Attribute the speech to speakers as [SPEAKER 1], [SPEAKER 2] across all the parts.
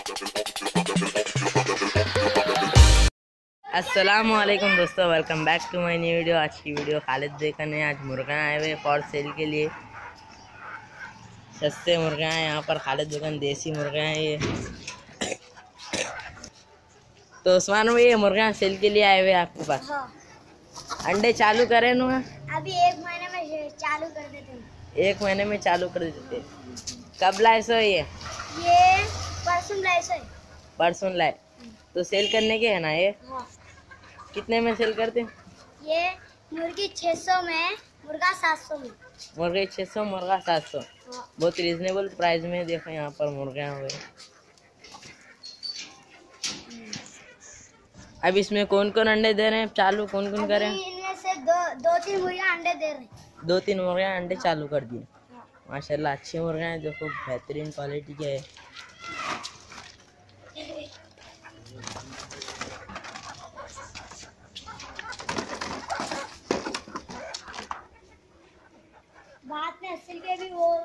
[SPEAKER 1] अस्सलामुअलैकुम दोस्तों, welcome back to my new video. आज की वीडियो खालिद देखने आज मुर्गा आए हुए फॉर सेल के लिए। सस्ते मुर्गा हैं यहाँ पर। खालिद दुकान देसी मुर्गा हैं ये। तो उस्मान भाई, ये मुर्गा सेल के लिए आए हुए आपके पास?
[SPEAKER 2] हाँ।
[SPEAKER 1] अंडे चालू करें ना?
[SPEAKER 2] अभी 1 महीने में चालू कर देते हैं।
[SPEAKER 1] 1 महीने में चालू कर देते। कब लाए सो ये
[SPEAKER 2] परसों लाए सो।
[SPEAKER 1] परसों लाए तो सेल करने के है ना ये?
[SPEAKER 2] हाँ।
[SPEAKER 1] कितने में सेल करते?
[SPEAKER 2] ये मुर्गी 600 में, मुर्गा 700 में।
[SPEAKER 1] मुर्गे 600, मुर्गा 700।
[SPEAKER 2] हाँ।
[SPEAKER 1] बहुत रीजनेबल प्राइस में देखो यहाँ पर मुर्गे हुए। अब इसमें कौन कौन अंडे दे रहे हैं चालू? कौन कौन कर रहे हैं?
[SPEAKER 2] इनमें से दो तीन मुर्गियाँ अंडे दे रहे हैं।
[SPEAKER 1] 2-3 मुर्गे अंडे चालू कर दिए।
[SPEAKER 2] हाँ।
[SPEAKER 1] माशाल्लाह अच्छे मुर्गे हैं, देखो बेहतरीन क्वालिटी के है।
[SPEAKER 2] बाद में असल के भी वो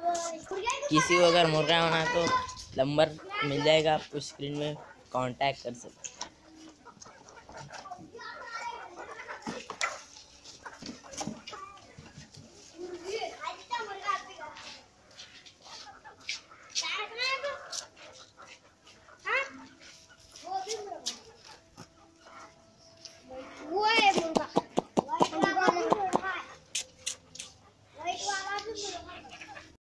[SPEAKER 1] किसी को अगर मुर्गा होना तो नंबर मिल जाएगा आपको, स्क्रीन में कांटेक्ट कर सकते।